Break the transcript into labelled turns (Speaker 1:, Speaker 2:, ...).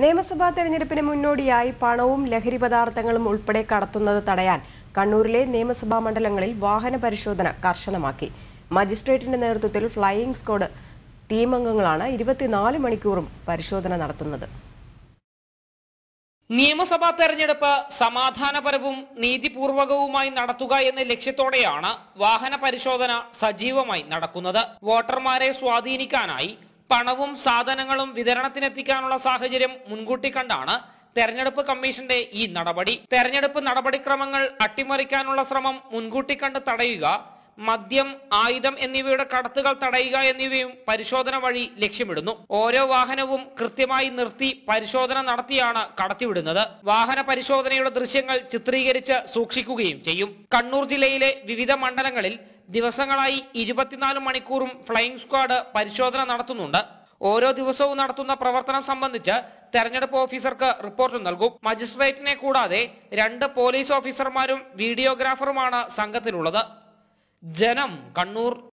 Speaker 1: നിയമസഭാ തെരഞ്ഞെടുപ്പിന് മുന്നോടിയായി പണവും ലഹരി പദാർത്ഥങ്ങളും ഉൾപ്പെടെ കടത്തുന്നത് തടയാൻ കണ്ണൂരിലെ നിയമസഭാ മണ്ഡലങ്ങളിൽ വാഹന പരിശോധന കർശനമാക്കി. മജിസ്ട്രേറ്റിന്റെ നേതൃത്വത്തിൽ ഫ്ലൈയിംഗ് സ്ക്വാഡ് ടീം അംഗങ്ങളാണ് 24 മണിക്കൂറും പരിശോധന നടത്തുന്നത്.
Speaker 2: നിയമസഭാ തെരഞ്ഞെടുപ്പ് സമാധാനപരവും നീതിപൂർവകവുമായി നടത്തുക എന്ന ലക്ഷ്യത്തോടെയാണ് വാഹന പരിശോധന സജീവമായി നടക്കുന്നത്. വോട്ടർമാരെ സ്വാധീനിക്കാനായി പണവും സാധനങ്ങളും വിതരണത്തിനെത്തിക്കാനുള്ള സാഹചര്യം മുൻകൂട്ടി കണ്ടാണ് തെരഞ്ഞെടുപ്പ് കമ്മീഷന്റെ ഈ നടപടി. തെരഞ്ഞെടുപ്പ് നടപടിക്രമങ്ങൾ അട്ടിമറിക്കാനുള്ള ശ്രമം മുൻകൂട്ടി കണ്ട് തടയുക, മദ്യം, ആയുധം എന്നിവയുടെ കടത്തുകൾ തടയുക എന്നിവയും പരിശോധന വഴി ലക്ഷ്യമിടുന്നു. ഓരോ വാഹനവും കൃത്യമായി നിർത്തി പരിശോധന നടത്തിയാണ് കടത്തിവിടുന്നത്. വാഹന പരിശോധനയുടെ ദൃശ്യങ്ങൾ ചിത്രീകരിച്ച് സൂക്ഷിക്കുകയും ചെയ്യും. കണ്ണൂർ ജില്ലയിലെ വിവിധ മണ്ഡലങ്ങളിൽ ദിവസങ്ങളായി 24 മണിക്കൂറും ഫ്ലൈയിംഗ് സ്ക്വാഡ് പരിശോധന നടത്തുന്നുണ്ട്. ഓരോ ദിവസവും നടത്തുന്ന പ്രവർത്തനം സംബന്ധിച്ച് തെരഞ്ഞെടുപ്പ് ഓഫീസർക്ക് റിപ്പോർട്ട് നൽകും. മജിസ്ട്രേറ്റിനെ കൂടാതെ 2 പോലീസ് ഓഫീസർമാരും വീഡിയോഗ്രാഫറുമാണ് സംഘത്തിലുള്ളത്. ജനം, കണ്ണൂർ.